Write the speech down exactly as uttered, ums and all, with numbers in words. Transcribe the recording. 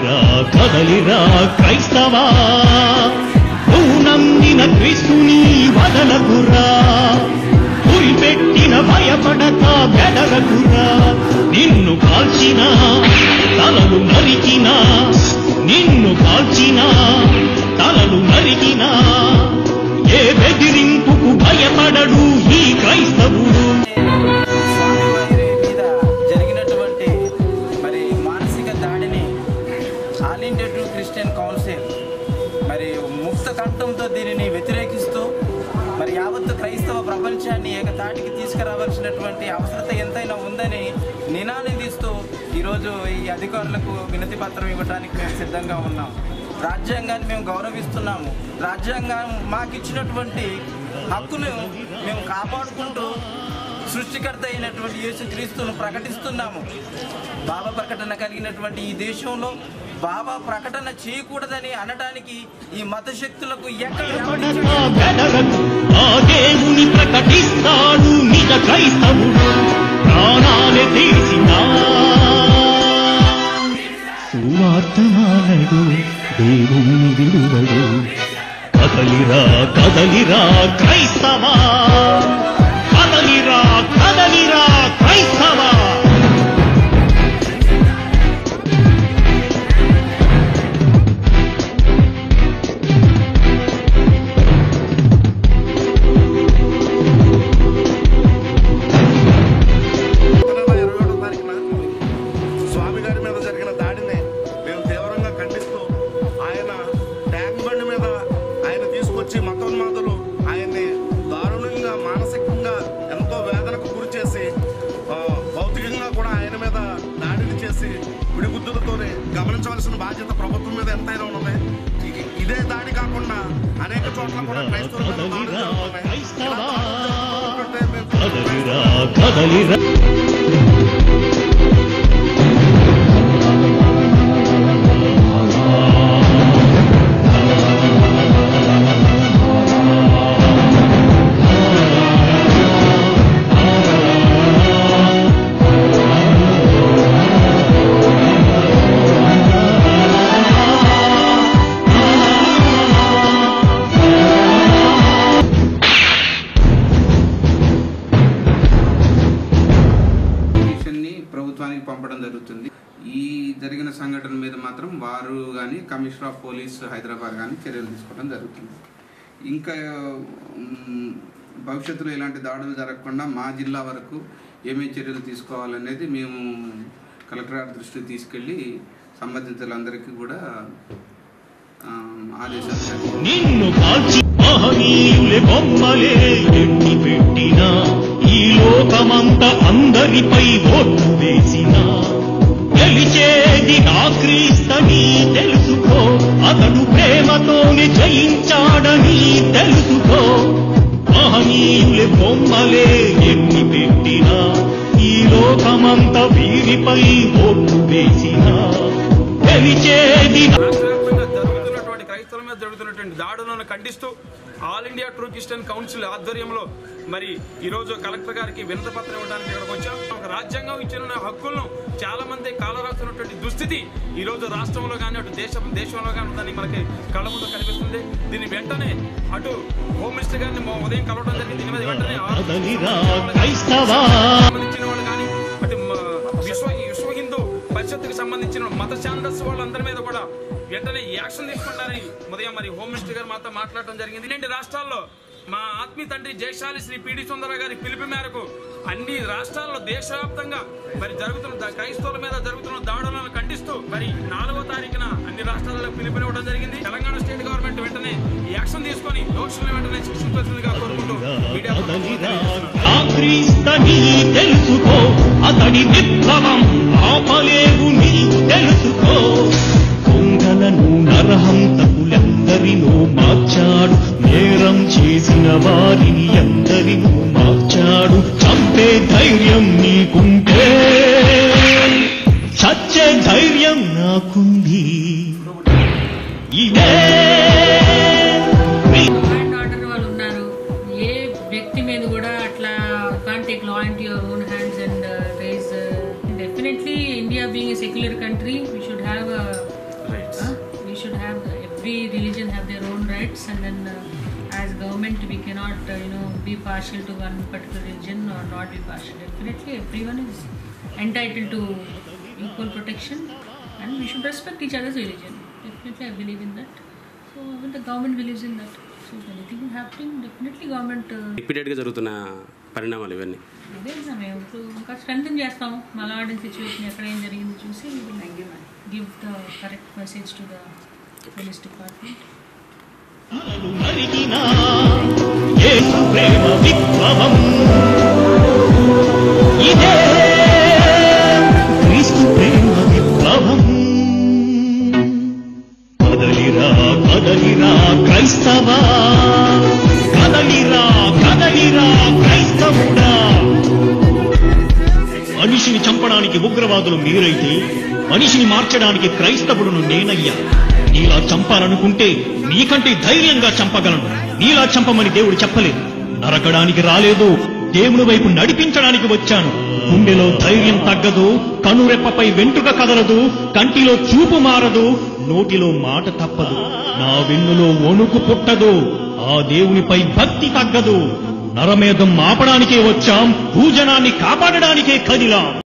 కదలిరా కదలిరా క్రైస్తవా, నువ్వు నమ్మిన క్రీస్తుని వదలకురా, ఉరిపెట్టిన భయపడక బెదరకురా. నిన్ను కాల్చిన తలలు నరికినా, నిన్ను కాల్చిన తలలు నరికినా, ఏ బెదిరింపుకు భయపడడు ఈ క్రైస్తవుడు. జరిగినటువంటి మరి మానసిక దాడిని All India True Christian Council మరి ముక్త కంఠంతో దీనిని వ్యతిరేకిస్తూ మరి యావత్తు క్రైస్తవ ప్రపంచాన్ని ఏకతాటికి తీసుకురావాల్సినటువంటి అవసరత ఎంతైనా ఉందని నినాదిస్తూ ఈరోజు ఈ అధికారులకు వినతి పత్రం ఇవ్వడానికి మేము సిద్ధంగా ఉన్నాం. రాజ్యాంగాన్ని మేము గౌరవిస్తున్నాము. రాజ్యాంగం మాకు ఇచ్చినటువంటి హక్కును మేము కాపాడుకుంటూ సృష్టికర్త అయినటువంటి యేసుక్రీస్తును ప్రకటిస్తున్నాము. బాబా ప్రకటన కలిగినటువంటి ఈ దేశంలో బాబా ప్రకటన చేయకూడదని అనడానికి ఈ మత శక్తులకు ఎక్కడ దేవుని ప్రకటిస్తాడు నిజ క్రైస్తవుడు, ప్రాణాలే తీసినా సువార్తమానడు దేవుని విడువడు. కదలిరా కదలిరా క్రైస్తవా, కదలిరా కదలిరా క్రైస్తవా. స్వామి గారి మీద జరిగిన దాడిని మేము తీవ్రంగా ఖండిస్తూ, ఆయన ట్యాంక్ బండి మీద ఆయన తీసుకొచ్చి మతోన్మాదులు ఆయన్ని దారుణంగా మానసికంగా ఎంతో వేదనకు గురి చేసి భౌతికంగా కూడా ఆయన మీద దాడిని చేసి విడిగుద్దులతోనే గమనించవలసిన బాధ్యత ప్రభుత్వం మీద ఎంతైనా ఉన్నది. ఇదే దాడి కాకుండా అనేక చోట్ల కూడా క్రైస్తవుల మీద దాడులు జరుగుతున్నాయి. ప్రభుత్వానికి పంపడం జరుగుతుంది. ఈ జరిగిన సంఘటన మీద మాత్రం వారు కానీ కమిషనర్ ఆఫ్ పోలీస్ హైదరాబాద్ కానీ చర్యలు తీసుకోవడం జరుగుతుంది. ఇంకా భవిష్యత్తులో ఇలాంటి దాడులు జరగకుండా మా జిల్లా వరకు ఏమేమి చర్యలు తీసుకోవాలనేది మేము కలెక్టర్ గారి దృష్టికి తీసుకెళ్ళి సంబంధితులందరికీ కూడా ఆదేశాలు. నిన్ను కాల్చి మహనీయులే బొమ్మలే ఎన్ని పెట్టినా, ఈ లోకమంతా అందరిపై ఓట్లు వేసినా, గెలిచేది నా క్రీస్తని తెలుసుకో, అతడు ప్రేమతోనే జయించాడని తెలుసుకో. మహనీయులే బొమ్మలే ఎన్ని పెట్టినా, ఈ లోకమంతా వీరిపై ఓట్లు వేసినా, గెలిచేది క్రైస్తవుల మీద జరుగుతున్నటువంటి దాడులను ఖండిస్తూ All India True Christian Council ఆధ్వర్యంలో మరి ఈరోజు కలెక్టర్ గారికి వినతి పత్రం ఇవ్వడానికి ఇక్కడికి వచ్చాం. ఒక రాజ్యాంగం ఇచ్చిన హక్కులను చాలా మంది కాలరాస్తున్నటువంటి దుస్థితి ఈరోజు రాష్ట్రంలో కానీ అటు దేశం దేశంలో కానీ ఉందని మనకి కళ్ళ ముందు కనిపిస్తుంది. దీన్ని వెంటనే అటు హోమ్ మినిస్టర్ గారిని ఉదయం కలవడం జరిగింది. దీని మీద వెంటనే సంబంధించిన వాళ్ళు కానీ అటు విశ్వ విశ్వ హిందూ పరిషత్తుకు సంబంధించిన మత ఛాందస్ వాళ్ళందరి మీద కూడా వెంటనే యాక్షన్ తీసుకుంటారని ఉదయం మరి హోమ్ మినిస్టర్ గారు మాతో మాట్లాడటం జరిగింది. రెండు రాష్ట్రాల్లో మా ఆత్మీయ తండ్రి జయశాలి శ్రీ పిడి సుందరరావు గారి పిలుపు మేరకు అన్ని రాష్ట్రాల్లో దేశవ్యాప్తంగా మరి జరుగుతున్న క్రైస్తవుల మీద జరుగుతున్న దాడులను ఖండిస్తూ మరి నాలుగో తారీఖున అన్ని రాష్ట్రాల్లో పిలుపునివ్వడం జరిగింది. తెలంగాణ స్టేట్ గవర్నమెంట్ వెంటనే యాక్షన్ తీసుకొని దోషులను వెంటనే శిక్షించాల్సిందిగా కోరుకుంటూ మీడియా తెలుసుకో, అతడి విప్లవం ఆపలేవు నీవు తెలుసుకో. కొంగలను నరహంతకులందరినో మార్చాడు, నేరం చేసిన వారిని ఎందరినో మార్చాడు. చంపే ధైర్యం నీకుంటే చచ్చే ధైర్యం నాకుంది. ఇదే వాళ్ళు ఉన్నారు. ఏ వ్యక్తి మీద కూడా అట్లా can't take law into your own hands and uh, raise uh, definitely India being a secular country, we should have a rights Uh, we should have every religion have their own rights, and then uh, as government we cannot uh, you know be partial to one particular religion or not be partial. Definitely everyone is entitled to equal protection, and we should respect each other's religion. Definitely I believe in that. So even the government believes in that. So if anything is happening, definitely government uh, రిపీటెడ్గా జరుగుతున్న పరిణామాలు ఇవన్నీ. అదే మేము ఇప్పుడు ఇంకా strengthen చేస్తాము. మలాడిన situation ఎక్కడ ఏం జరిగింది చూసి give the correct message to the police department. నరికిన యేసు ప్రేమ విప్లవం ఇదే క్రీస్తు ప్రేమ విప్లవం. కదలిరా కదలిరా క్రైస్తవా, కదలిరా కదలిరా క్రైస్తవుడా. మనిషిని చంపడానికి ఉగ్రవాదులు మీరైతే మనిషిని మార్చడానికి క్రైస్తవుడును నేనయ్యా. నీలా చంపాలనుకుంటే నీకంటే ధైర్యంగా చంపగలను. నీలా చంపమని దేవుడు చెప్పలేదు. నరకడానికి రాలేదు, దేవుని వైపు నడిపించడానికి వచ్చాను. గుండెలో ధైర్యం తగ్గదు, కనురెప్పపై వెంట్రుక కదలదు, కంటిలో చూపు మారదు, నోటిలో మాట తప్పదు, నా వెన్నులో వణుకు పుట్టదు, ఆ దేవునిపై భక్తి తగ్గదు. నరమేధం ఆపడానికే వచ్చాం, భూజనాన్ని కాపాడడానికే కదిలాం.